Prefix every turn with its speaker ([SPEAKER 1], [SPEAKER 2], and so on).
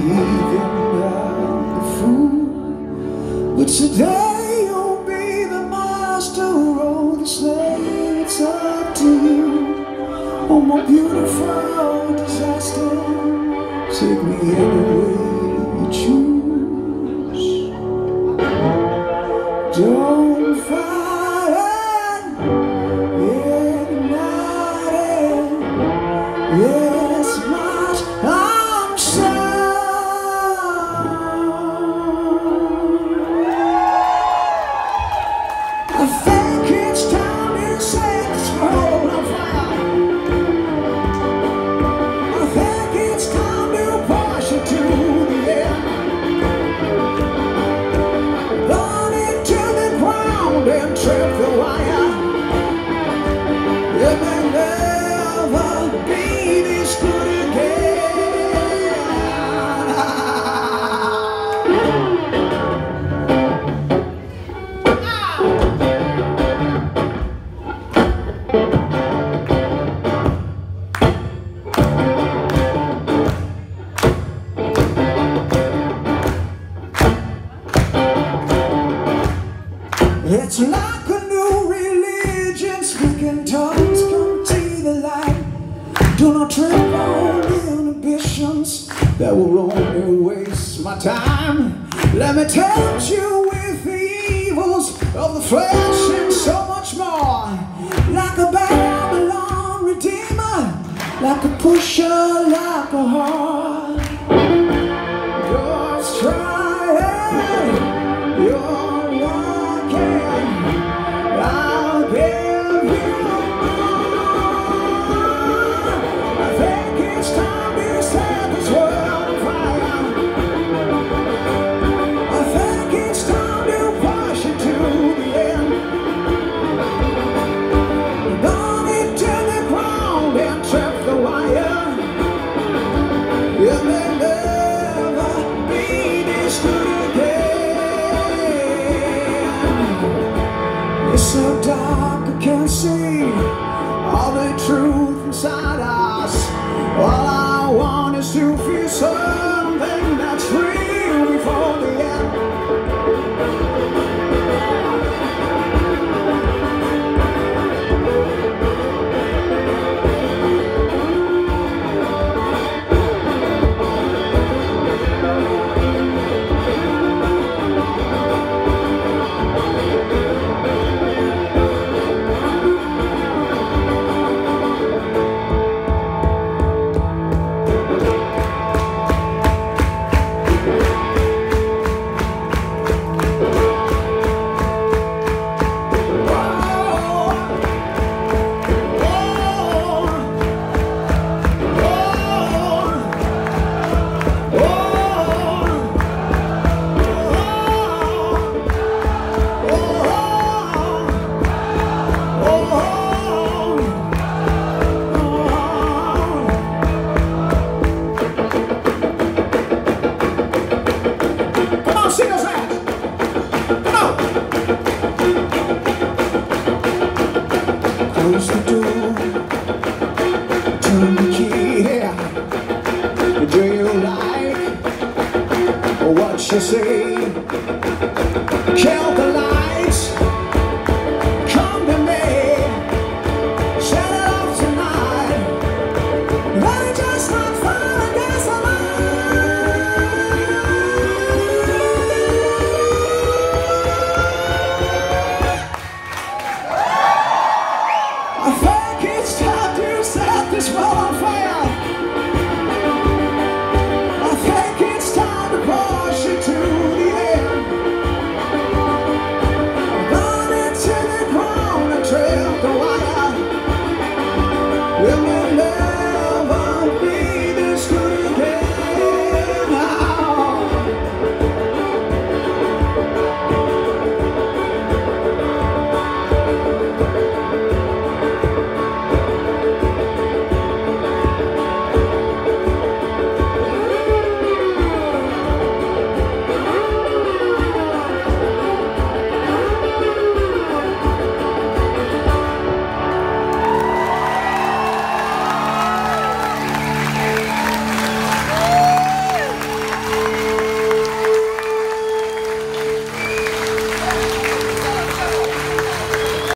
[SPEAKER 1] heathen and the fool. But today you'll be the master of the slave. It's up to you. Oh, my beautiful disaster, take me any way you choose. Don't fight ignited. Yes, much I'm sorry. I think it's time to set this world on fire. I think it's time to push it to the end. Burn it to the ground and trip the wire. It may never be this good again. It's like a new religion, speaking tongues, come to the light. Do not trip on the inhibitions that will only waste my time. Let me tempt you with the evils of the flesh and so much more. Like a Babylon redeemer, like a pusher, like a heart. You're trying, you're I'll give you more. I think it's time to set this world on fire. I think it's time to push it to the end. Burn it to the ground and trip the wire. It may never be this good again. It's so dark I can't see all the truth inside us. All I want is to feel something that's real before the end. Close the door, turn the key. Do you like what you see? Kill the light.